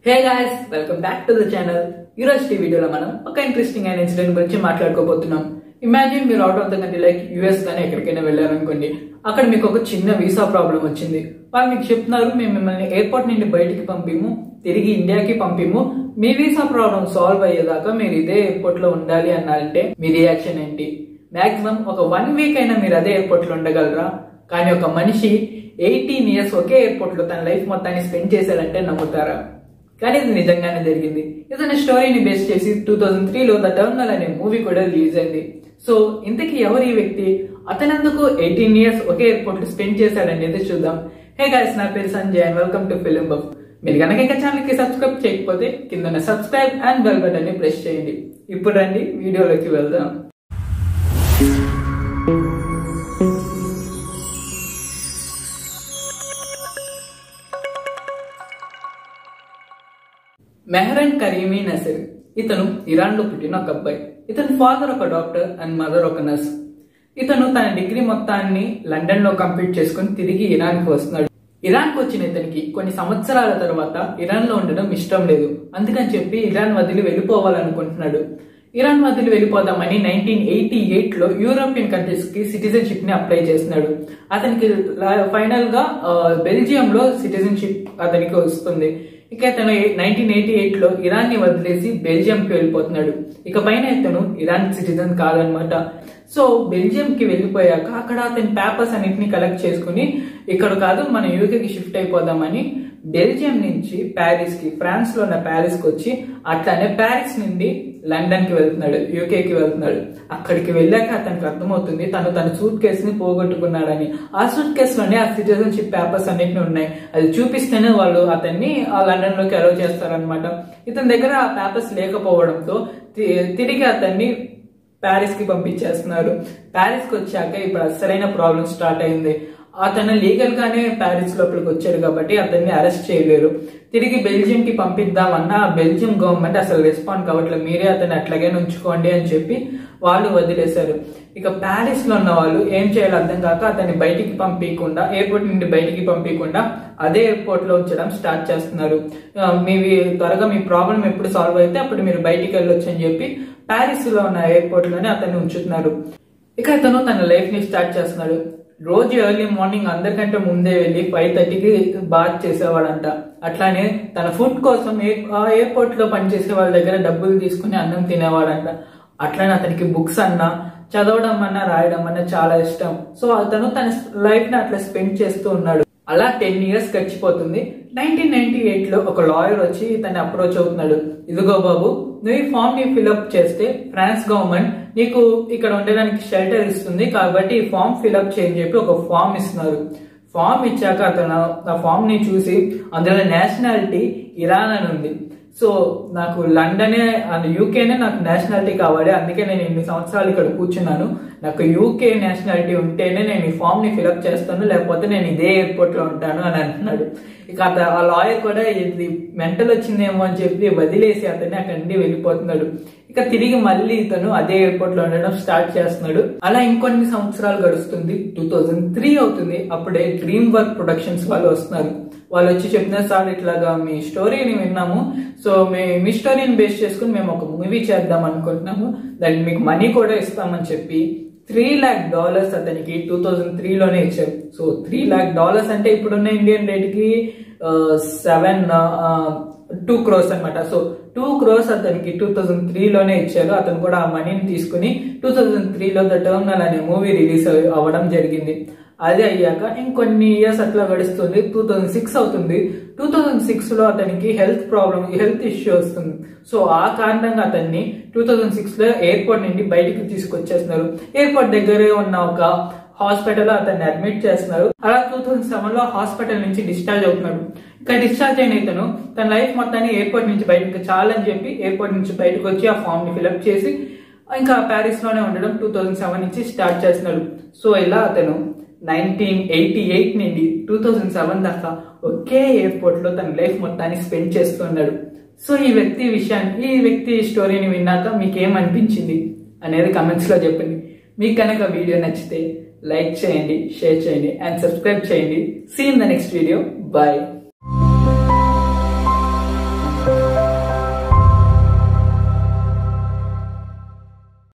Hey guys, welcome back to the channel. ఈ రోజు వీడియోలో మనం ఒక ఇంట్రెస్టింగ్ అయిన ఇన్సిడెంట్ గురించి మాట్లాడుకోబోతున్నాం. ఇమాజిన్ మీరు out of the country like US గానీ ఎక్కడికైనా వెళ్ళారనుకోండి. అక్కడ మీకు ఒక చిన్న వీసా ప్రాబ్లం వచ్చింది. వాళ్ళు మీకు చెప్తున్నారు మేము మిమ్మల్ని ఎయిర్పోర్ట్ నుండి బయటికి పంపిము, తిరిగి ఇండియాకి పంపిము, మీ వీసా ప్రాబ్లం సాల్వ్ అయ్యేదాకా మీరు ఇదే ఎయిర్పోర్ట్ లో ఉండాలి అన్నారంటే మీ రియాక్షన్ ఏంటి? మాక్సిమం ఒక 1 వీక్ అయినా మీరు అదే ఎయిర్పోర్ట్ లో ఉండగలరా? కానీ ఒక మనిషి 18 ఇయర్స్ ఒకే ఎయిర్పోర్ట్ లో తన లైఫ్ మొత్తాన్ని స్పెండ్ చేశారంటే నమ్ముతారా? కానీ ఇది నిజంగానే జరిగింది. ఇతని స్టోరీని బేస్ చేసి 2003లో ద టర్మినల్ అనే మూవీ కూడా రిలీజ్ అయింది. సో ఇంతకీ ఎవరు ఈ వ్యక్తి? అతనందుకు 18 ఇయర్స్ ఒకే ఎయిర్పోర్ట్ లో స్పెండ్ చేశాడనేది చూద్దాం. హే గైస్, నా పేరు Sanjay and welcome to Filmbuff. మీరు కనుక ఇంకా ఛానల్ కి సబ్స్క్రైబ్ చేయకపోతే కింద సబ్స్క్రైబ్ అండ్ బెల్ బటన్ ని ప్రెస్ చేయండి. ఇప్పుడు రండి వీడియోలోకి వెళ్దాం. మెహ్రన్ కరీమీ నసీర్ ఇతను ఇరాన్ లో పుట్టిన ఒక అబ్బాయి. ఇతని ఫాదర్ ఒక డాక్టర్ అండ్ మదర్ ఒక నర్స్. ఇతను తన డిగ్రీ మొత్తాన్ని లండన్ లో కంప్లీట్ చేసుకుని తిరిగి ఇరాన్ కి వస్తున్నాడు. ఇరాన్ కు వచ్చిన ఇతనికి కొన్ని సంవత్సరాల తర్వాత ఇరాన్ లో ఉండడం ఇష్టం లేదు. అందుకని చెప్పి ఇరాన్ వదిలి వెళ్ళిపోవాలనుకుంటున్నాడు. ఇరాన్ వదిలి వెళ్ళిపోదామని 1988లో యూరోపియన్ కంట్రీస్ కి సిటిజన్షిప్ ని అప్లై చేస్తున్నాడు. అతనికి ఫైనల్ గా బెల్జియం లో సిటిజన్షిప్ అతనికి వస్తుంది. ఇక ఇతను 1988లో ఇరాన్ ని వదిలేసి బెల్జియం కి వెళ్ళిపోతున్నాడు. ఇక పైన ఇతను ఇరాన్ సిటిజన్ కాదనమాట. సో బెల్జియం కి వెళ్ళిపోయాక అక్కడ అతని పేపర్స్ అన్నింటినీ కలెక్ట్ చేసుకుని ఇక్కడ కాదు మన యూకేకి షిఫ్ట్ అయిపోదామని బెల్జియం నుంచి ప్యారిస్ కి, ఫ్రాన్స్ లో ఉన్న ప్యారిస్ కి వచ్చి అట్లానే ప్యారిస్ నుండి లండన్ కి వెళ్తున్నాడు, యూకేకి వెళ్తున్నాడు. అక్కడికి వెళ్ళాక అతనికి అర్థమవుతుంది తన సూట్ కేసు ని పోగొట్టుకున్నాడని. ఆ సూట్ కేసు లోనే ఆ సిటిజన్షిప్ పేపర్స్ అన్నిటిని ఉన్నాయి. అది చూపిస్తేనే వాళ్ళు అతన్ని ఆ లండన్ లోకి అలౌ చేస్తారనమాట. ఇతని దగ్గర ఆ పేపర్స్ లేకపోవడంతో తిరిగి అతన్ని ప్యారిస్ కి పంపించేస్తున్నారు. ప్యారిస్ కి వచ్చాక ఇప్పుడు అసలైన ప్రాబ్లం స్టార్ట్ అయింది. అతను లీగల్ గానే ప్యారిస్ లోపలికి వచ్చాడు కాబట్టి అతన్ని అరెస్ట్ చేయలేరు. తిరిగి బెల్జియం కి పంపిద్దామన్నా బెల్జియం గవర్నమెంట్ అసలు రెస్పాండ్ కావట్లేదు. మీరే అతన్ని అట్లాగే ఉంచుకోండి అని చెప్పి వాళ్ళు వదిలేశారు. ఇక ప్యారిస్ లో ఉన్న వాళ్ళు ఏం చేయాలో అర్థం కాక అతన్ని బయటికి పంపించకుండా, ఎయిర్పోర్ట్ నుండి బయటికి పంపించకుండా అదే ఎయిర్పోర్ట్ లో ఉంచడం స్టార్ట్ చేస్తున్నారు. త్వరగా మీ ప్రాబ్లం ఎప్పుడు సాల్వ్ అయితే అప్పుడు మీరు బయటికి వెళ్ళొచ్చు అని చెప్పి ప్యారిస్ లో ఉన్న ఎయిర్పోర్ట్ లోనే అతన్ని ఉంచుతున్నారు. ఇక అతను తన లైఫ్ ని స్టార్ట్ చేస్తున్నాడు. రోజు ఎర్లీ మార్నింగ్ అందరికంటే ముందే వెళ్ళి 5:30కి బాత్ చేసేవాడంట. అట్లానే తన ఫుడ్ కోసం ఎయిర్పోర్ట్ లో పనిచేసే వాళ్ళ దగ్గర డబ్బులు తీసుకుని అన్నం తినేవాడంట. అట్లానే అతనికి బుక్స్ అన్నా, చదవడం అన్నా, రాయడం అన్నా చాలా ఇష్టం. సో అతను తన లైఫ్ ని అట్లా స్పెండ్ చేస్తూ ఉన్నాడు. అలా 10 ఇయర్స్ గడిచిపోతుంది. 1998లో ఒక లాయర్ వచ్చి తను అప్రోచ్ అవుతున్నాడు. ఇదిగో బాబు, నువ్వు ఈ ఫామ్ ని ఫిల్అప్ చేస్తే ఫ్రాన్స్ గవర్నమెంట్ నీకు ఇక్కడ ఉండడానికి షెల్టర్ ఇస్తుంది, కాబట్టి ఈ ఫామ్ ఫిల్అప్ చేయని చెప్పి ఒక ఫామ్ ఇస్తున్నారు. ఫామ్ ఇచ్చాక అతను ఆ ఫామ్ ని చూసి అందులో నేషనాలిటీ ఇరాన్ అని ఉంది. సో నాకు లండనే యూకేనే నాకు నేషనాలిటీ కావాలి, అందుకే నేను ఇన్ని సంవత్సరాలు ఇక్కడ కూర్చున్నాను, నాకు యూకే నేషనాలిటీ ఉంటేనే నేను ఈ ఫామ్ ని ఫిల్అప్ చేస్తాను, లేకపోతే నేను ఇదే ఎయిర్పోర్ట్ లో ఉంటాను అని అంటున్నాడు. ఇక ఆ లాయర్ కూడా ఇది మెంటల్ వచ్చిందేమో అని చెప్పి వదిలేసి అతన్ని అక్కడి నుండి వెళ్ళిపోతున్నాడు. ఇక తిరిగి మళ్ళీ ఇతను అదే ఎయిర్పోర్ట్ లో ఉండడం స్టార్ట్ చేస్తున్నాడు. అలా ఇంకొన్ని సంవత్సరాలు గడుస్తుంది. 2003 అవుతుంది. అప్పుడే డ్రీమ్ వర్క్ ప్రొడక్షన్స్ వాళ్ళు వస్తున్నారు. వాళ్ళు వచ్చి చెప్పినారు, సార్ ఇట్లాగా మీ స్టోరీని విన్నాము, సో మీ స్టోరీని బేస్ చేసుకుని మేము ఒక మూవీ చేద్దాం అనుకుంటున్నాము, దానికి మీకు మనీ కూడా ఇస్తామని చెప్పి $3 lakh అతనికి 2003లోనే ఇచ్చారు. సో $3 lakh అంటే ఇప్పుడున్న ఇండియన్ రేట్ కి 2 crores అనమాట. సో 2 crores అతనికి 2003లోనే ఇచ్చారు. అతను కూడా ఆ మనీని తీసుకుని 2003లో ద టర్మినల్ అనే మూవీ రిలీజ్ అవ్వడం జరిగింది. అదే అయ్యాక ఇంకొన్ని ఇయర్స్ అట్లా గడుస్తుంది. 2006 అవుతుంది. 2006లో అతనికి హెల్త్ ఇష్యూ వస్తుంది. సో ఆ కారణంగా అతన్ని 2006లో ఎయిర్పోర్ట్ నుండి బయటికి తీసుకొచ్చేస్తున్నారు. ఎయిర్పోర్ట్ దగ్గరే ఉన్న ఒక హాస్పిటల్ లో అతన్ని అడ్మిట్ చేస్తున్నారు. అలా 2007లో హాస్పిటల్ నుంచి డిశ్చార్జ్ అవుతున్నాడు. ఇక డిశ్చార్జ్ అయిన ఇతను తన లైఫ్ మొత్తాన్ని ఎయిర్పోర్ట్ నుంచి బయటకు చాలని చెప్పి ఎయిర్పోర్ట్ నుంచి బయటకు వచ్చి ఆ ఫామ్ ని ఫిల్అప్ చేసి ఇంకా ప్యారిస్ లోనే ఉండడం 2007 నుంచి స్టార్ట్ చేస్తున్నాడు. సో ఇలా అతను 1988 నుండి 2007 దాకా ఒకే ఎయిర్పోర్ట్ లో తన లైఫ్ మొత్తాన్ని స్పెండ్ చేస్తున్నాడు. సో ఈ వ్యక్తి స్టోరీని విన్నాక మీకేమనిపించింది అనేది కమెంట్స్ లో చెప్పండి. మీకు కనుక వీడియో నచ్చితే లైక్ చేయండి, షేర్ చేయండి అండ్ సబ్స్క్రైబ్ చేయండి. See in the next video. Bye.